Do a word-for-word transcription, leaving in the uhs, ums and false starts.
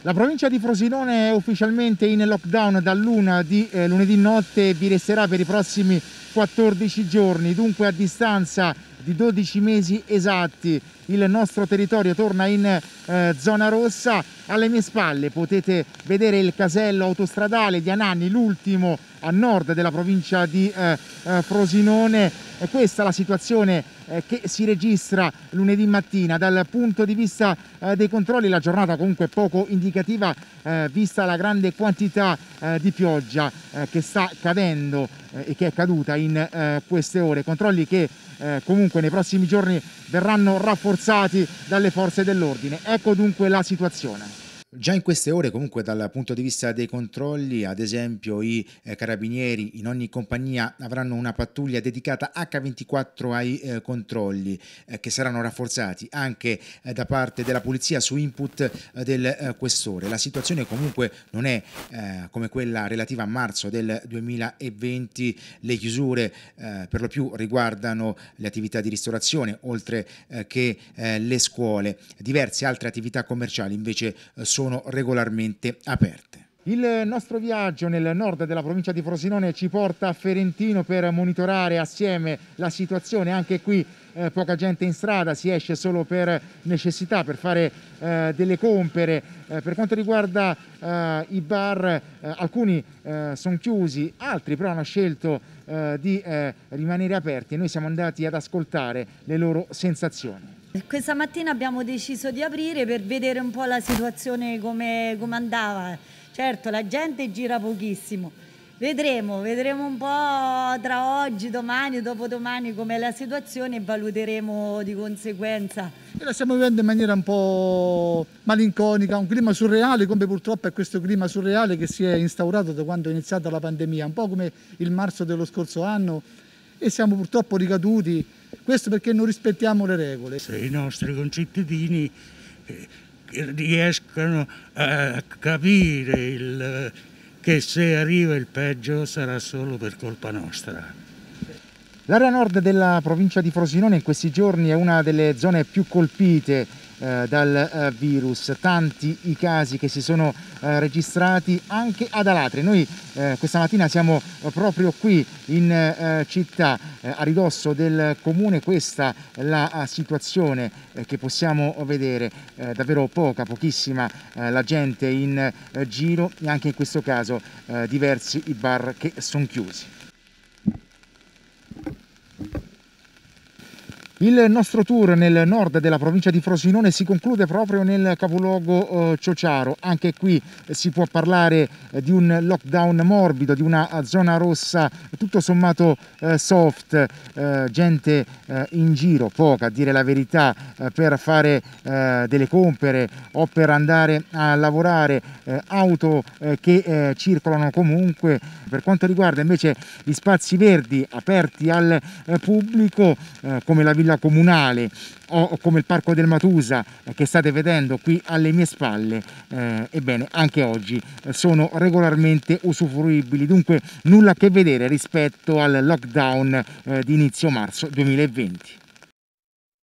La provincia di Frosinone è ufficialmente in lockdown dall'una di eh, lunedì notte e vi resterà per i prossimi quattordici giorni, dunque a distanza di dodici mesi esatti il nostro territorio torna in eh, zona rossa. Alle mie spalle potete vedere il casello autostradale di Anagni, l'ultimo a nord della provincia di eh, eh, Frosinone. E questa è la situazione eh, che si registra lunedì mattina. Dal punto di vista eh, dei controlli la giornata comunque poco indicativa eh, vista la grande quantità eh, di pioggia eh, che sta cadendo eh, e che è caduta in eh, queste ore. Controlli che eh, comunque nei prossimi giorni verranno rafforzati dalle forze dell'ordine. Ecco dunque la situazione. Già in queste ore comunque dal punto di vista dei controlli, ad esempio i eh, carabinieri in ogni compagnia avranno una pattuglia dedicata acca ventiquattro ai eh, controlli eh, che saranno rafforzati anche eh, da parte della polizia su input eh, del eh, questore. La situazione comunque non è eh, come quella relativa a marzo del duemilaventi, le chiusure eh, per lo più riguardano le attività di ristorazione oltre eh, che eh, le scuole. Diverse altre attività commerciali invece eh, sono sono regolarmente aperte. Il nostro viaggio nel nord della provincia di Frosinone ci porta a Ferentino per monitorare assieme la situazione. Anche qui eh, poca gente in strada, si esce solo per necessità, per fare eh, delle compere. Eh, per quanto riguarda eh, i bar, eh, alcuni eh, sono chiusi, altri però hanno scelto eh, di eh, rimanere aperti e noi siamo andati ad ascoltare le loro sensazioni. Questa mattina abbiamo deciso di aprire per vedere un po' la situazione come, come andava. Certo, la gente gira pochissimo. Vedremo, vedremo un po' tra oggi, domani, dopodomani com'è la situazione e valuteremo di conseguenza. E la stiamo vivendo in maniera un po' malinconica, un clima surreale, come purtroppo è questo clima surreale che si è instaurato da quando è iniziata la pandemia, un po' come il marzo dello scorso anno, e siamo purtroppo ricaduti. Questo perché non rispettiamo le regole. Se i nostri concittadini riescano a capire il, che se arriva il peggio sarà solo per colpa nostra. L'area nord della provincia di Frosinone in questi giorni è una delle zone più colpite eh, dal eh, virus. Tanti i casi che si sono eh, registrati anche ad Alatri. Noi eh, questa mattina siamo eh, proprio qui in eh, città, eh, a ridosso del comune. Questa è la uh, situazione eh, che possiamo vedere, eh, davvero poca, pochissima eh, la gente in eh, giro e anche in questo caso eh, diversi i bar che sono chiusi. Il nostro tour nel nord della provincia di Frosinone si conclude proprio nel capoluogo eh, Ciociaro. Anche qui eh, si può parlare eh, di un lockdown morbido, di una zona rossa tutto sommato eh, soft, eh, gente eh, in giro, poca a dire la verità, eh, per fare eh, delle compere o per andare a lavorare, eh, auto eh, che eh, circolano comunque. Per quanto riguarda invece gli spazi verdi aperti al eh, pubblico, eh, come la Villa Comunale o come il Parco del Matusa eh, che state vedendo qui alle mie spalle, eh, ebbene anche oggi eh, sono regolarmente usufruibili, dunque nulla a che vedere rispetto al lockdown eh, di inizio marzo duemilaventi.